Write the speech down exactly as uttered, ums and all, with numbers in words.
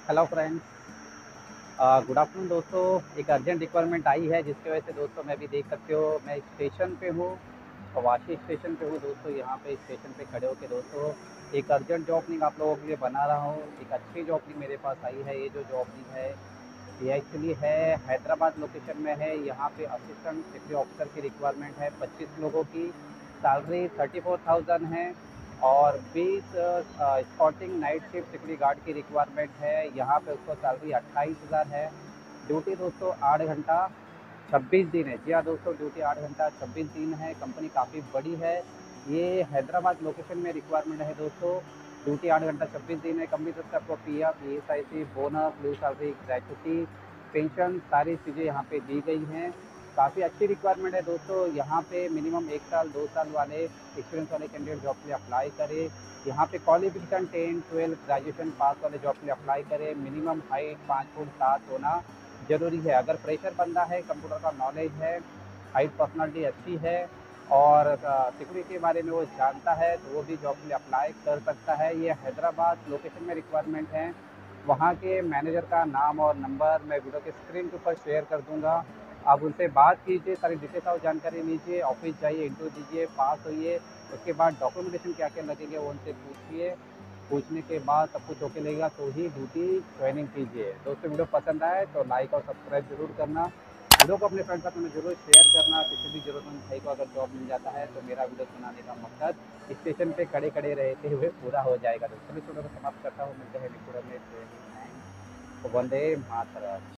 Hello friends, good afternoon दोस्तों। एक urgent requirement आई है जिसकी वजह से दोस्तों मैं भी देख सकते हो मैं स्टेशन पे हूँ। वाशी स्टेशन पे हूँ दोस्तों। यहाँ पे स्टेशन पे खड़े होके दोस्तों एक अर्जेंट जॉब ओपनिंग आप लोगों के लिए बना रहा हूँ। एक अच्छी जॉब ओपनिंग मेरे पास आई है। ये जो जॉब ओपनिंग है ये एक्चुअली है हैदराबाद लोकेशन में है। यहाँ पे असिस्टेंट सिक्योरिटी ऑफिसर की रिक्वायरमेंट है पच्चीस लोगों की। सैलरी थर्टी फोर थाउजेंड है और बीस spotting night shift security guard की रिक्वायरमेंट है। यहाँ पे उसको सैलरी अट्ठाईस हज़ार है। ड्यूटी दोस्तों आठ घंटा छब्बीस दिन है। जी हाँ दोस्तों, ड्यूटी आठ घंटा छब्बीस दिन है। कंपनी काफ़ी बड़ी है। ये हैदराबाद लोकेशन में रिक्वायरमेंट है दोस्तों। ड्यूटी आठ घंटा छब्बीस दिन है। कंपनी तरफ से आपको P F E S I C bonus leave salary gratuity pension सारी चीज़ें यहाँ पे दी गई हैं। काफ़ी अच्छी रिक्वायरमेंट है दोस्तों। यहाँ पे मिनिमम एक साल दो साल वाले एक्सपीरियंस वाले कैंडिडेट जॉब के लिए अप्लाई करें। यहाँ पे qualification ten twelve graduation pass वाले जॉब के लिए अप्लाई करें। मिनिमम हाइट पाँच फुट सात होना ज़रूरी है। अगर फ्रेशर बंदा है, कंप्यूटर का नॉलेज है, हाइट पर्सनालिटी अच्छी है और सिक्योरिटी के बारे में वो जानता है तो वो भी जॉब के लिए अप्लाई कर सकता है। ये हैदराबाद लोकेशन में रिक्वायरमेंट है। वहाँ के मैनेजर का नाम और नंबर मैं वीडियो के स्क्रीन के ऊपर शेयर कर दूँगा। आप उनसे बात कीजिए, सारी डिटेल्स और जानकारी लीजिए, ऑफिस जाइए, इंटरव्यू दीजिए, पास होइए। उसके बाद डॉक्यूमेंटेशन क्या क्या लगेंगे वो उनसे पूछिए। पूछने के बाद सब कुछ ओके लगेगा तो ही ड्यूटी ज्वाइनिंग कीजिए। दोस्तों वीडियो पसंद आए तो लाइक और सब्सक्राइब जरूर करना। वीडियो को अपने फ्रेंड साथ में जरूर शेयर करना। किसी भी जरूरतमंद भाई को अगर जॉब मिल जाता है तो मेरा वीडियो सुनाने का मकसद स्टेशन पे खड़े खड़े रहते हुए पूरा हो जाएगा। दोस्तों इस वीडियो को समाप्त करता हूँ। मिलते हैं नेक्स्ट वीडियो में। वंदे मातरम।